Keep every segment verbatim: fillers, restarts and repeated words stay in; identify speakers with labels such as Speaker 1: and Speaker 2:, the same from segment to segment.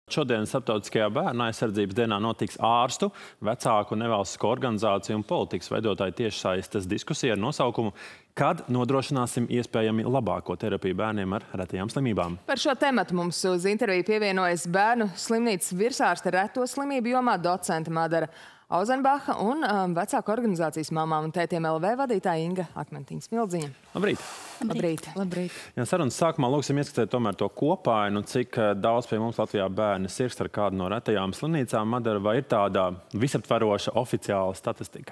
Speaker 1: Šodien Starptautiskajā bērnu aizsardzības dienā notiks ārstu, vecāku, nevalstisko organizāciju un politikas veidotāju tiešsaistes diskusija ar nosaukumu "Kad nodrošināsim iespējami labāko terapiju bērniem ar retajām slimībām?"
Speaker 2: Par šo tematu mums uz interviju pievienojas Bērnu slimnīcas virsārste reto slimību jomā docente Madara Auzenbacha un um, vecāku organizācijas mamām un tētiem L V vadītāja Inga Akmentiņa-Smildziņa.
Speaker 1: Labrīt!
Speaker 2: Labrīt!
Speaker 3: Labrīt.
Speaker 1: Ja sarunas sākumā lūksim ieskatīt tomēr to kopainu, cik daudz pie mums Latvijā bērni sirgst ar kādu no retajām slimnīcām. Madara, vai ir tāda visaptveroša oficiāla statistika?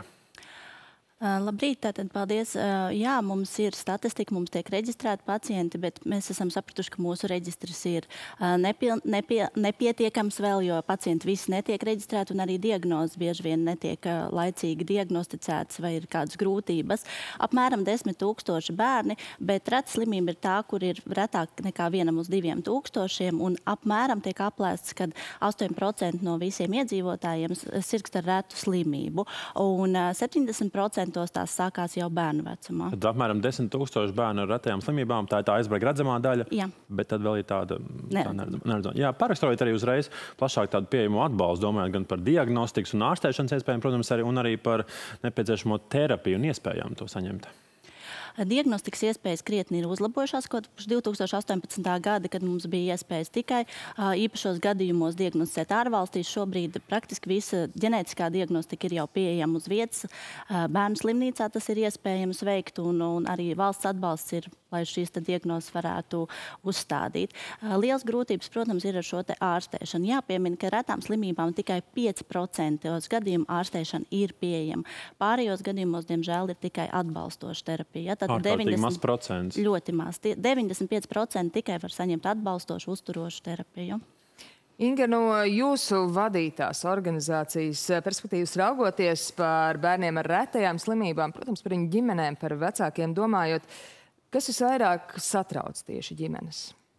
Speaker 3: Uh, labrīt, tātad paldies. Uh, jā, mums ir statistika, mums tiek reģistrēti pacienti, bet mēs esam sapratuši, ka mūsu reģistrs ir uh, nepil, nepie, nepietiekams vēl, jo pacienti visi netiek reģistrēti un arī diagnozes bieži vien netiek uh, laicīgi diagnosticētas vai ir kādas grūtības. Apmēram desmit tūkstoši bērni, bet reta slimība ir tā, kur ir retāk nekā vienam uz diviem tūkstošiem un apmēram tiek aplēsts, ka astoņi procenti no visiem iedzīvotājiem sirgst ar retu slimību un uh, septiņdesmit procenti tās sākās jau bērnu vecumā.
Speaker 1: Tad apmēram desmit tūkstoši bērnu ar retajām slimībām, tā ir tā aizbrauka redzamā daļa,
Speaker 3: Jā.
Speaker 1: Bet tad vēl ir tāda neredzama. Jā, paraksturojot arī uzreiz plašāk tādu pieejamo atbalstu, domājot gan par diagnostikas un ārstēšanas iespējām, protams, arī, un arī par nepieciešamo terapiju un iespējām to saņemt.
Speaker 3: Diagnostikas iespējas krietni ir uzlabojušās kopš divi tūkstoši astoņpadsmitā gada, kad mums bija iespējas tikai īpašos gadījumos diagnosticēt ārvalstīs. Šobrīd praktiski visa ģenētiskā diagnostika ir jau pieejama uz vietas. Bērnu slimnīcā tas ir iespējams veikt, un, un arī valsts atbalsts ir, lai šīs diagnozes varētu uzstādīt. Liels grūtības, protams, ir ar šo te ārstēšanu. Jāpiemina, ka retām slimībām tikai pieci procenti gadījumu ārstēšana ir pieejama. Pārējos gadījumos, diemžēl, ir tikai atbalstoša terapija.
Speaker 1: Ārkārtīgi maz procents.
Speaker 3: Ļoti maz. deviņdesmit pieci procenti tikai var saņemt atbalstošu, uzturošu terapiju.
Speaker 2: Inga, no jūsu vadītās organizācijas perspektīvas raugoties par bērniem ar retajām slimībām, protams, par viņu ģimenēm, par vecākiem domājot, kas visvairāk satrauc tieši ģimenes?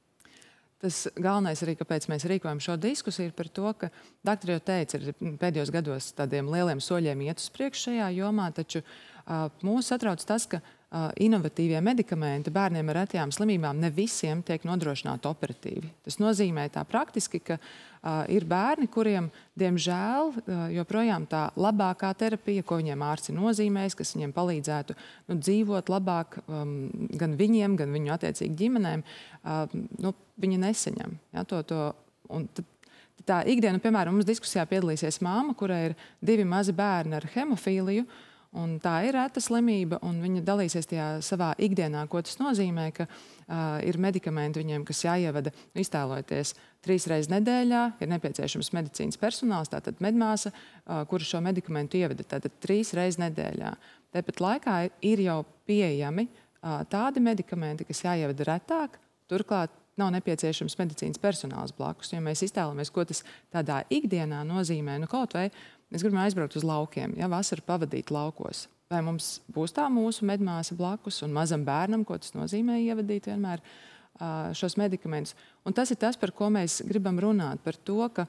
Speaker 4: Tas galvenais arī, kāpēc mēs rīkojam šo diskusiju, ir par to, ka doktori jau teica, ir pēdējos gados tādiem lieliem soļiem iet uz priekšu šajā jomā, taču uh, mūs satrauc tas, ka uh, inovatīvie medikamenti bērniem ar retajām slimībām ne visiem tiek nodrošināti operatīvi. Tas nozīmē tā praktiski, ka uh, ir bērni, kuriem, diemžēl, uh, joprojām tā labākā terapija, ko viņiem ārsts ir nozīmējis, kas viņiem palīdzētu nu, dzīvot labāk um, gan viņiem, gan viņu attiecīgi ģimenēm, uh, nu, viņi nesaņem. Ja, to, to, un tad, tā ikdiena, piemēram, mums diskusijā piedalīsies māma, kurai ir divi mazi bērni ar hemofīliju, un tā ir reta slimība, un viņa dalīsies tajā savā ikdienā, ko tas nozīmē, ka uh, ir medikamenti viņiem, kas jāievada, iztēlojoties trīs reizes nedēļā, ir nepieciešams medicīnas personāls, tātad medmāsa, uh, kura šo medikamentu ievada, tātad trīs reizes nedēļā. Tāpat laikā ir jau pieejami uh, tādi medikamenti, kas jāievada retāk, turklāt nav nepieciešams medicīnas personāls blakus. Ja mēs iztēlamies, ko tas tādā ikdienā nozīmē, nu kaut vai mēs gribam aizbraukt uz laukiem, ja vasaru pavadīt laukos. Vai mums būs tā mūsu medmāsa blakus un mazam bērnam, ko tas nozīmē ievadīt vienmēr šos medikamentus. Un tas ir tas, par ko mēs gribam runāt, par to, ka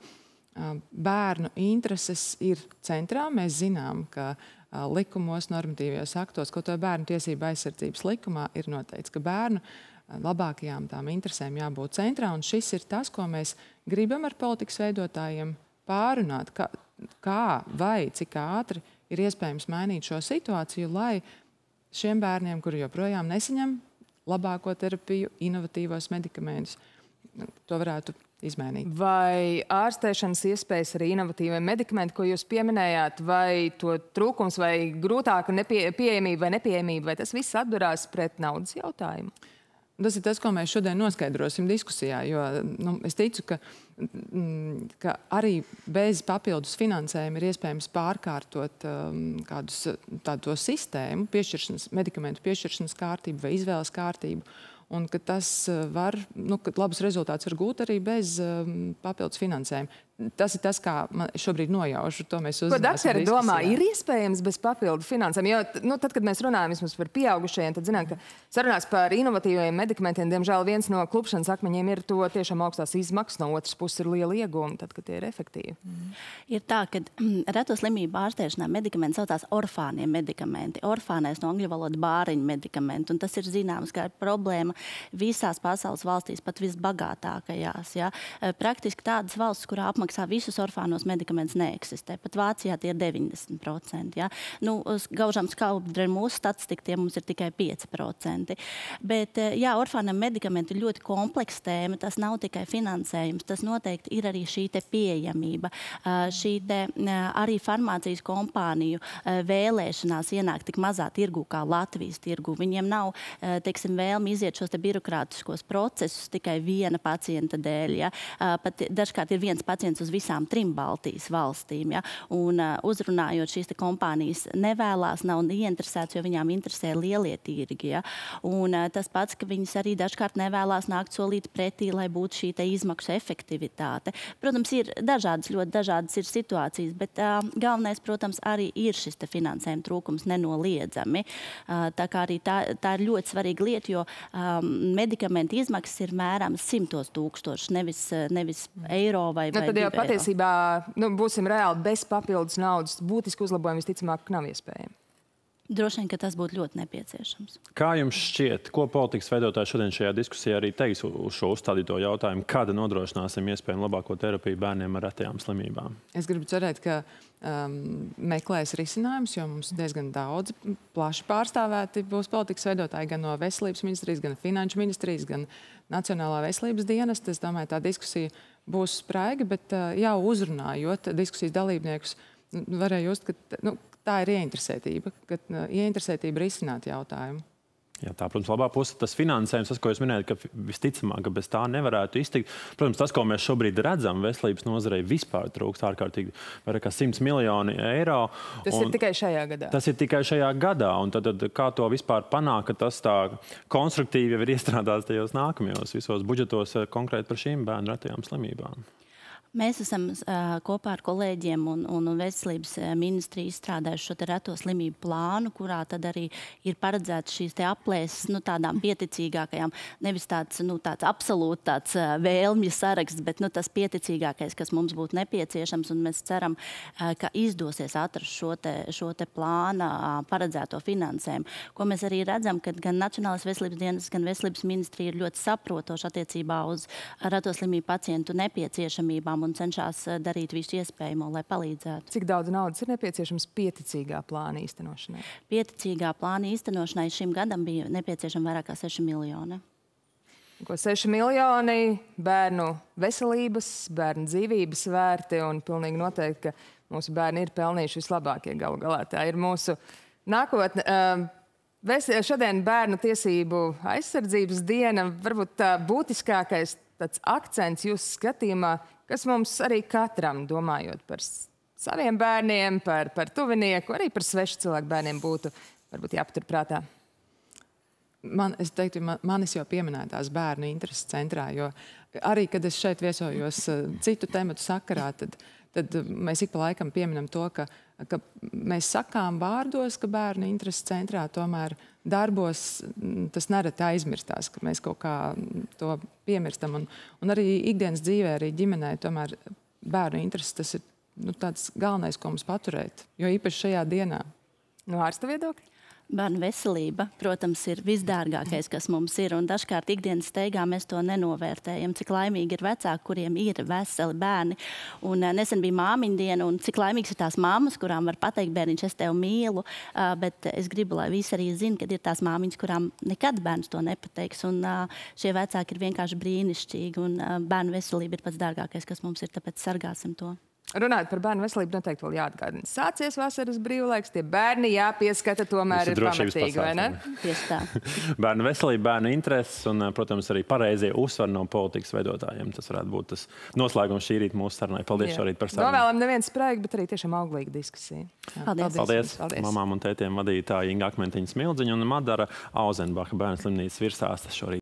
Speaker 4: bērnu intereses ir centrā. Mēs zinām, ka likumos, normatīvajos aktos, ko to bērnu tiesību aizsardzības likumā ir noteikts, ka bērnu labākajām tām interesēm jābūt centrā, un šis ir tas, ko mēs gribam ar politikas veidotājiem pārunāt, kā, kā vai cik ātri ir iespējams mainīt šo situāciju, lai šiem bērniem, kuri joprojām nesaņem labāko terapiju, inovatīvos medikamentus, to varētu izmainīt.
Speaker 2: Vai ārstēšanas iespējas arī inovatīviem medikamenti, ko jūs pieminējāt, vai to trūkums, vai grūtāka nepie, pieejamība vai nepieejamība, vai tas viss atdurās pret naudas jautājumu?
Speaker 4: Tas ir tas, ko mēs šodien noskaidrosim diskusijā, jo nu, es ticu, ka, ka arī bez papildus finansējuma ir iespējams pārkārtot um, kādus tādu sistēmu, piešķiršanas, medikamentu piešķiršanas kārtību vai izvēles kārtību, un ka tas var, nu, ka labus rezultātus var gūt arī bez um, papildus finansējuma. Tas ir tas, kā man šobrīd nojaušu, to mēs uzzināsim.
Speaker 2: Ko doktori domā, ir iespējams bez papildu finansēm? Jo, nu, tad, kad mēs runājam vismaz par pieaugušajiem, tad zinām, ka sarunās par inovatīviem medikamentiem, diemžēl viens no klupšanas akmeņiem ir to tiešām augstās izmaksas, no otras puses ir liela iegūma, tad, kad tie ir efektīvi.
Speaker 3: Mm. Ir tā, ka reto slimību ārstēšanā medikamenti saucās orfānie medikamenti. Orfānais no angļu valoda bāriņu medikamenti, un tas ir zināms, ka ir problēma visās pasaules valstīs, pat visbagātākajās. Ja. Praktiski tādas valsts, kurā apmaksā visus orfānos medikamentus, neeksistē. Pat Vācijā tie ir deviņdesmit procenti. Ja. Nu, gaužām skaudri mūsu statistika, tie mums ir tikai pieci procenti. Bet, jā, orfānam medikamenti ir ļoti kompleksa tēma. Tas nav tikai finansējums, tas noteikti ir arī šī te pieejamība. Šī te arī farmācijas kompāniju vēlēšanās ienākt tik mazā tirgu kā Latvijas tirgu. Viņiem nav, teiksim, vēlmi iziet šos te birokrātiskos procesus tikai viena pacienta dēļ. Ja? Pat dažkārt ir viens pacients uz visām trim Baltijas valstīm. Ja? Un uzrunājot šīs te kompānijas nevēlās, nav ieinteresēts, jo viņām interesē lielie tirgi. Ja? Un tas pats, ka viņas arī dažkārt nevēlās nākt solīt pretī, lai būtu šī te izmaksu efektivitāte. Protams, ir dažādas, ļoti dažādas ir situācijas, bet uh, galvenais, protams, arī ir šis te finansējuma trūkums nenoliedzami. Uh, tā kā arī tā, tā ir ļoti svarīga lieta, jo um, medikamenti izmaksas ir mērāmas simtos tūkstoši, nevis, nevis eiro vai,
Speaker 2: nu,
Speaker 3: vai
Speaker 2: tad jau
Speaker 3: divi
Speaker 2: patiesībā nu, būsim reāli bez papildus naudas. Būtiski uzlabojumi visticamāk nav iespējami.
Speaker 3: Droši vien, ka tas būtu ļoti nepieciešams.
Speaker 1: Kā jums šķiet, ko politikas veidotāji šodien šajā diskusijā arī teiks uz šo uzstādīto jautājumu, kad nodrošināsim iespējami labāko terapiju bērniem ar retajām slimībām?
Speaker 4: Es gribu cerēt, ka um, meklēs risinājums, jo mums diezgan daudz plaši pārstāvēti būs politikas veidotāji gan no veselības ministrijas, gan finanšu ministrijas, gan Nacionālā veselības dienesta. Es domāju, tā diskusija būs spraiga, bet uh, jau uzrunājot diskusijas dalībniekus, varēja just, ka nu, tā ir ieinteresētība, ka uh, ieinteresētība risināt jautājumu.
Speaker 1: Jā, tā, protams, labā puse, tas finansējums, tas, ko jūs minējat, ka visticamāk, ka bez tā nevarētu iztikt. Protams, tas, ko mēs šobrīd redzam, veselības nozarei vispār trūkst ārkārtīgi vairāk kā simts miljoni eiro.
Speaker 2: Tas ir tikai šajā gadā.
Speaker 1: Tas ir tikai šajā gadā. Un tad, tad kā to vispār panāk, ka tas tā konstruktīvi jau ir iestrādāts tajos nākamajos visos budžetos konkrēti par šīm bērnu retajām slimībām?
Speaker 3: Mēs esam uh, kopā ar kolēģiem un, un veselības ministriju izstrādājuši šo te reto slimību plānu, kurā tad arī ir paredzēts šīs te aplēses, nu, tādām pieticīgākajām, nevis tāds, nu, tāds absolūti tāds uh, vēlmju saraksts, bet, nu, tas pieticīgākais, kas mums būtu nepieciešams, un mēs ceram, uh, ka izdosies atrast šo te, šo te plāna uh, paredzēto finansējumu. Ko mēs arī redzam, ka gan Nacionālās veselības dienas, gan veselības ministrija ir ļoti saprotoši attiecībā uz reto slimību pacientu nepieciešamībām un cenšas darīt visu iespējamo, lai palīdzētu.
Speaker 2: Cik daudz naudas ir nepieciešams pieticīgā plāna īstenošanai?
Speaker 3: Pieticīgā plāna īstenošanai šim gadam bija nepieciešama vairāk kā seši miljoni.
Speaker 2: Ko seši miljoni bērnu veselības, bērnu dzīvības vērti, un pilnīgi noteikti, ka mūsu bērni ir pelnījuši vislabākie galu galā. Tā ir mūsu nākotne. Šodien bērnu tiesību aizsardzības diena, varbūt tā būtiskākais tāds akcents jūsu skatījumā, kas mums arī katram, domājot par saviem bērniem, par, par tuvinieku, arī par svešu cilvēku bērniem būtu varbūt jāpaturprātā?
Speaker 4: Man, es teiktu, man, manis jau pieminētās bērnu intereses centrā, jo arī, kad es šeit viesojos citu tematu sakarā, tad, tad mēs ik pa laikam pieminam to, ka, ka mēs sakām vārdos, ka bērnu intereses centrā, tomēr darbos tas nereti aizmirstās, ka mēs kaut kā to piemirstam. Un, un arī ikdienas dzīvē, arī ģimenē, tomēr bērnu intereses tas ir nu, tāds galvenais, ko mums paturēt, jo īpaši šajā dienā.
Speaker 2: No ārsta viedokļa?
Speaker 3: Bērnu veselība, protams, ir visdārgākais, kas mums ir, un dažkārt ikdienas steigā mēs to nenovērtējam, cik laimīgi ir vecāki, kuriem ir veseli bērni. Un nesen bija māmiņu diena, un cik laimīgs ir tās mammas, kurām var pateikt, bērniņš, es tevi mīlu, bet es gribu, lai visi arī zina, ka ir tās māmiņas, kurām nekad bērns to nepateiks, un šie vecāki ir vienkārši brīnišķīgi, un bērnu veselība ir pats dārgākais, kas mums ir, tāpēc sargāsim to.
Speaker 2: Runājot par bērnu veselību, noteikti vēl jāatgādina. Sācies vasaras brīvlaiks, tie bērni jāpieskata tomēr ir pamatīgi, vai ne?
Speaker 3: Tieši tā.
Speaker 1: Bērnu veselība, bērnu intereses un, protams, arī pareizie uzsvari no politikas veidotājiem. Tas varētu būt tas noslēgums šī rīta mūsu sarunai. Paldies
Speaker 2: Jā.
Speaker 1: šorīt par sarunu.
Speaker 2: Novēlam neviens spraigu, bet arī tiešām auglīga diskusija.
Speaker 3: Paldies.
Speaker 1: Paldies.
Speaker 2: Paldies.
Speaker 1: Mamām un tētiem vadītāji Inga Akmentiņa Smildziņa un Madara Auzenbacha bērnu slimnīcas virsāstas šorīt.